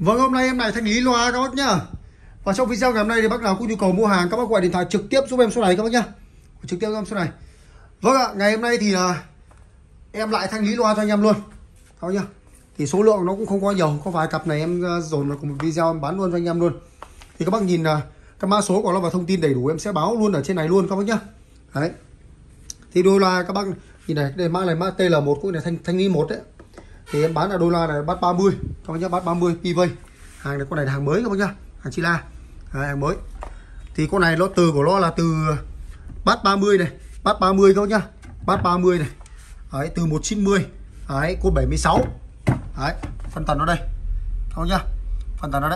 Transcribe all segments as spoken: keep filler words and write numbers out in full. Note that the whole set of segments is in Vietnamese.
Vâng, hôm nay em lại thanh lý loa các bác nhá. Và trong video ngày hôm nay thì bác nào có nhu cầu mua hàng, các bác gọi điện thoại trực tiếp giúp em số này các bác nhá. Trực tiếp giúp em số này. Vâng ạ, ngày hôm nay thì uh, em lại thanh lý loa cho anh em luôn. Các bác nhá. Thì số lượng nó cũng không quá nhiều, có vài cặp này em uh, dồn vào cùng một video em bán luôn cho anh em luôn. Thì các bác nhìn uh, cái mã số của nó và thông tin đầy đủ em sẽ báo luôn ở trên này luôn các bác nhá. Đấy. Thì đôi loa các bác nhìn này, đây mã này mã T L một cũng là thanh thanh lý một đấy. Thì em bán là đôi loa này bass ba mươi các bác nhá, bass ba mươi pi vây. Hàng này con này là hàng mới các bác nhá, hàng Chila. Đấy, hàng mới. Thì con này nó từ của nó là từ bass ba mươi này, bass ba mươi các bác nhá. Bass ba mươi này. Đấy, từ một chín mươi. Đấy, côn bảy mươi sáu. Đấy, phân tần nó đây. Các bác nhá. Phân tần nó đấy.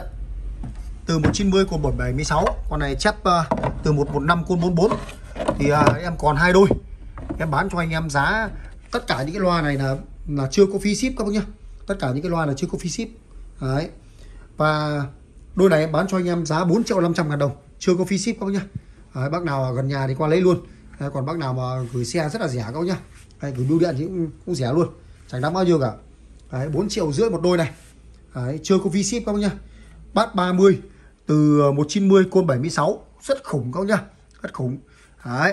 Từ một chín mươi côn bảy mươi sáu, con này chép uh, từ một một năm côn bốn mươi bốn. Thì uh, em còn hai đôi. Em bán cho anh em giá tất cả những cái loa này là là chưa có phí ship các bác nhá. Tất cả những cái loa là chưa có phí ship. Đấy. Và đôi này em bán cho anh em giá bốn triệu năm trăm ngàn đồng, chưa có phí ship các bác nhá. Đấy, bác nào gần nhà thì qua lấy luôn. Đấy, còn bác nào mà gửi xe rất là rẻ các bác nhá. Đấy, gửi bưu điện thì cũng, cũng rẻ luôn, chẳng đáng bao nhiêu cả. Đấy, bốn triệu rưỡi một đôi này. Đấy, chưa có phí ship các bác nhá. Bass ba mươi từ một chín mươi côn bảy mươi sáu, rất khủng các bác nhá, rất khủng. Đấy.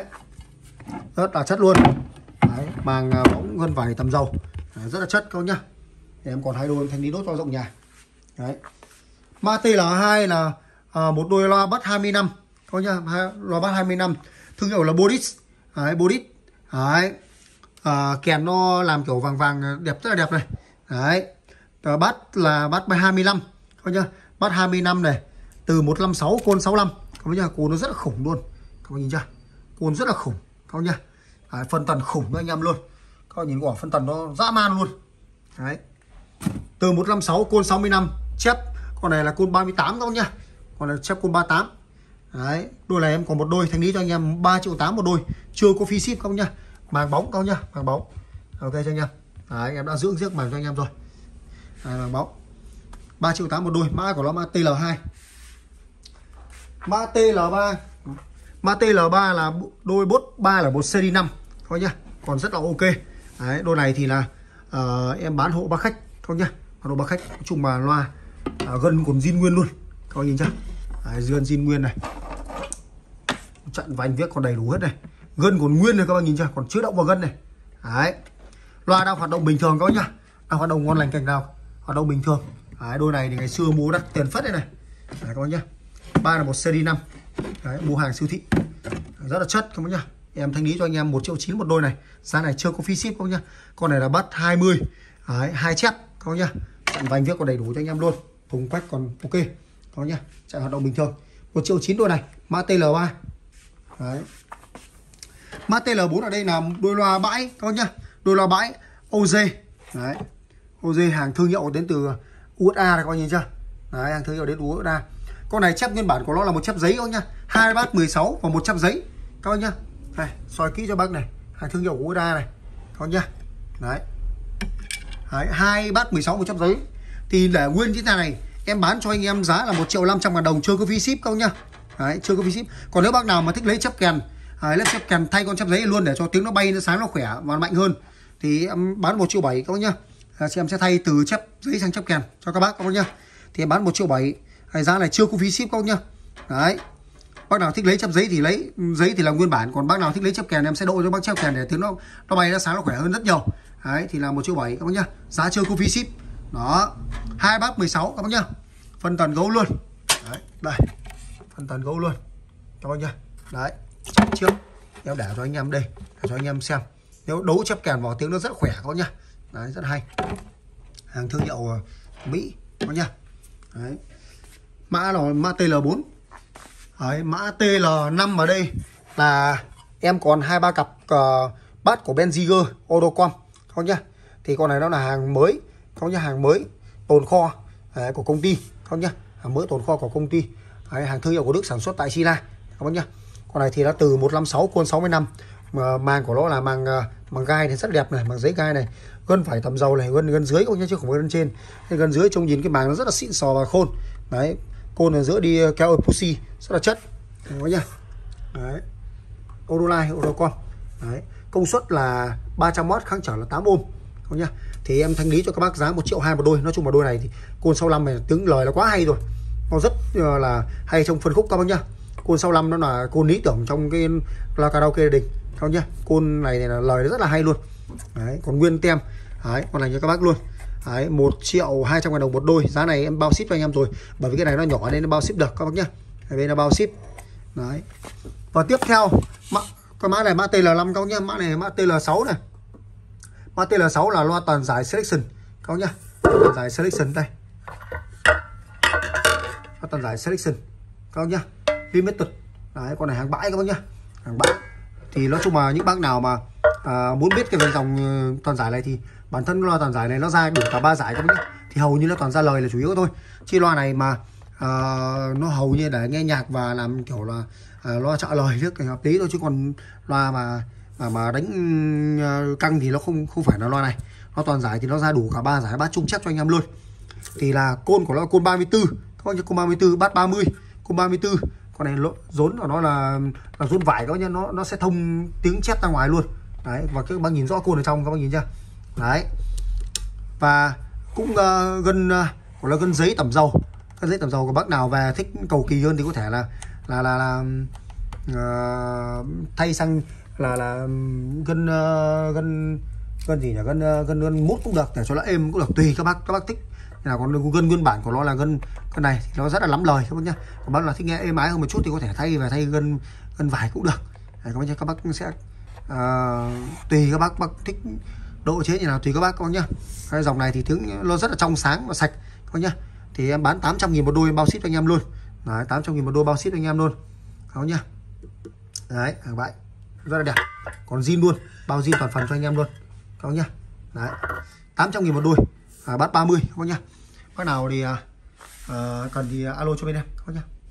Rất là chất luôn. Đấy, màng bóng gân vải tầm dầu. Đấy, rất là chất các bác nhá. Thì em còn hai đôi thanh lý nốt cho rộng nhà. Đấy. Mã T L hai là à, một đôi loa bass hai mươi năm các bác nhá, loa bass hai mươi năm, thương hiệu là Bodis. Đấy, Bodis. Đấy. À, kèn nó làm kiểu vàng vàng đẹp, rất là đẹp này. Đấy. Bass là bass hai mươi lăm các bác nhá, bass hai mươi năm này, từ một năm sáu côn sáu mươi lăm các bác nhá, côn nó rất là khủng luôn. Các bác nhìn chưa? Côn rất là khủng các bác nhá. Đấy, phân tần khủng cho anh em luôn. Các bạn nhìn quả phân tần nó dã man luôn. Đấy. Từ một năm sáu côn sáu mươi lăm, chép con này là côn ba mươi tám các bác nhá. Còn là chép côn ba mươi tám. Đấy, đôi này em còn một đôi thanh lý cho anh em ba triệu tám một đôi, chưa có phí ship các bác nhá. Màng bóng các bác nhá, màng bóng. Ok cho anh em. Đấy, em đã dưỡng riêng màng cho anh em rồi. Đấy, màng bóng. ba triệu tám một đôi, mã của nó mã T L hai. Mã T L ba. Mã T L ba là đôi bốt ba là một series năm các bác nhá, còn rất là ok. Đấy, đôi này thì là uh, em bán hộ bác khách các bác nhá, hộ bác khách. Nói chung mà loa uh, gân còn zin nguyên luôn các bác nhìn chưa. Đấy, gân zin nguyên này, trận và anh viết còn đầy đủ hết này, gân còn nguyên này các bác nhìn chưa, còn chưa động vào gân này. Đấy, loa đang hoạt động bình thường các bác nhá, đang hoạt động ngon lành cành nào, hoạt động bình thường. Đấy, đôi này thì ngày xưa mua đắt tiền phất đây này. Đấy, các bác nhá, ba là một series năm. Đấy, mua hàng siêu thị rất là chất các bác nhá. Em thanh lý cho anh em một triệu chín một đôi này, giá này chưa có phí ship các bác nhá. Con này là bass hai mươi. Đấy, hai chép các bác nhá, trận vành viết còn đầy đủ cho anh em luôn, thùng quách còn ok các bác nhá, chạy hoạt động bình thường. Một triệu chín đôi này, mã T L ba. Đấy. Mã T L bốn ở đây là đôi loa bãi các bác nhá, đôi loa bãi O G. Đấy, O G hàng thương hiệu đến từ u ét a này các bác nhìn chưa. Đấy, hàng thương hiệu đến u ét a. Con này chép nguyên bản của nó là một chép giấy các bác nhá, hai bass mười sáu và một chép giấy các bác nhá. Này, soi kỹ cho bác này, hàng thương hiệu của u ét a này các bác nhá. Đấy. Đấy, hai bass mười sáu một chép giấy. Thì để nguyên chiếc này em bán cho anh em giá là một triệu năm trăm ngàn đồng, chưa có phí ship các bác nhá. Đấy, chưa có phí ship. Còn nếu bác nào mà thích lấy chép kèn, đấy, lấy chép kèn thay con chép giấy luôn để cho tiếng nó bay, nó sáng, nó khỏe và mạnh hơn, thì em bán một triệu bảy các bác nhá. À, em sẽ thay từ chép giấy sang chép kèn cho các bác các bác nhá. Thì em bán một triệu bảy. Giá này chưa có phí ship các bác nhá. Đấy. Bác nào thích lấy chép giấy thì lấy giấy thì là nguyên bản, còn bác nào thích lấy chép kèn em sẽ độ cho bác chép kèn để tiếng nó nó bay, nó sáng, nó khỏe hơn rất nhiều. Đấy, thì là một triệu bảy các bác nhá. Giá chưa có phí ship. Đó. Hai bass mười sáu các bác nhá. Phân tần gấu luôn. Đấy, đây. Phân tần gấu luôn. Các bác nhá. Đấy. Trước em để cho anh em đây, để cho anh em xem. Nếu đấu chép kèn vào tiếng nó rất khỏe các bác nhá. Đấy, rất hay. Hàng thương hiệu Mỹ các bác nhá. Đấy. Mã là mã T L bốn. Đấy, mã T L năm ở đây là em còn hai ba cặp uh, bass của Benziger Odocom các bác nhá. Thì con này nó là hàng mới các bác nhá, hàng mới tồn kho đấy, của công ty các bác nhá, hàng mới tồn kho của công ty. Đấy, hàng thương hiệu của Đức, sản xuất tại China các bác nhá. Con này thì nó từ một năm sáu côn sáu mươi lăm, mà màng của nó là màng màng gai thì rất đẹp này, màng giấy gai này, gân phải tầm dầu này, gân gân dưới các bác nhá, chứ không phải gân trên. Cái gân dưới trông nhìn cái màng nó rất là xịn sò và khôn. Đấy, côn ở giữa đi kéo pussy rất là chất các bác nhá. Đấy, Odolite Odocom. Đấy, công suất là ba trăm oát, kháng trở là tám ôm các bác nhá. thì em thanh lý cho các bác giá một triệu hai một đôi. Nói chung là đôi này thì côn sáu lăm này tiếng lời là quá hay rồi, nó rất là hay trong phân khúc các bác nhá. Côn sáu lăm nó là côn lý tưởng trong cái loa karaoke đình các bác nhá. Côn này, này là lời rất là hay luôn. Đấy, còn nguyên tem. Đấy, con này cho các bác luôn. Đấy, một triệu hai trăm ngàn đồng một đôi. Giá này em bao ship cho anh em rồi, bởi vì cái này nó nhỏ nên nó bao ship được các bác nhá. Đây là bao ship. Đấy. Và tiếp theo mã, cái mã này mã T L năm các bác nhá. Mã này mã T L sáu này. Mã T L sáu là loa toàn giải Selection các bác nhá. Toàn giải Selection đây. Loa toàn giải Selection các bác nhá. Limited. Đấy, con này hàng bãi các bác nhá. Hàng bãi. Thì nói chung là những bác nào mà à, muốn biết cái về dòng toàn giải này thì bản thân loa toàn giải này nó ra đủ cả ba giải các bác nhá. Thì hầu như nó toàn ra lời là chủ yếu thôi. Chi loa này mà à, nó hầu như để nghe nhạc và làm kiểu là à, loa trợ lời nước thì hợp lý thôi, chứ còn loa mà mà, mà đánh uh, căng thì nó không không phải là loa này. Nó toàn giải thì nó ra đủ cả ba giải bát chung chắc cho anh em luôn. Thì là côn của nó là côn ba mươi tư các bác nhá, côn ba mươi tư bát ba mươi, côn ba mươi tư. Con này rốn của nó là là rốn vải các bác nhá, nó nó sẽ thông tiếng chép ra ngoài luôn. Đấy, và các bác nhìn rõ côn ở trong các bác nhìn chưa. Đấy. Và cũng uh, gân uh, của là gân giấy tẩm dầu. Gân giấy tẩm dầu của bác nào về thích cầu kỳ hơn thì có thể là là là, là uh, thay sang là là gân uh, gân gân gì nhỉ, gân uh, gân gân mút cũng được để cho nó êm cũng được, tùy các bác các bác thích. Nào còn gân nguyên bản của nó là gân con này thì nó rất là lắm lời các bác nhá. Còn bác là thích nghe êm ái hơn một chút thì có thể thay về thay gân gân vải cũng được. Đấy, các bác nhá, các bác sẽ uh, tùy các bác bác thích độ chế như nào tùy các bác các bác nhá. Cái dòng này thì tiếng nó rất là trong sáng và sạch các bác nhá. Thì em bán tám trăm nghìn một đôi, em bao ship cho anh em luôn. Đấy, tám trăm nghìn một đôi bao ship cho anh em luôn các bác nhá. Đấy, hàng bãi rất là đẹp, còn zin luôn, bao zin toàn phần cho anh em luôn các bác nhá. Đấy, tám trăm nghìn một đôi, à, bát ba mươi các bác nhá. Bác nào thì uh, cần thì alo cho bên em các bác nhá.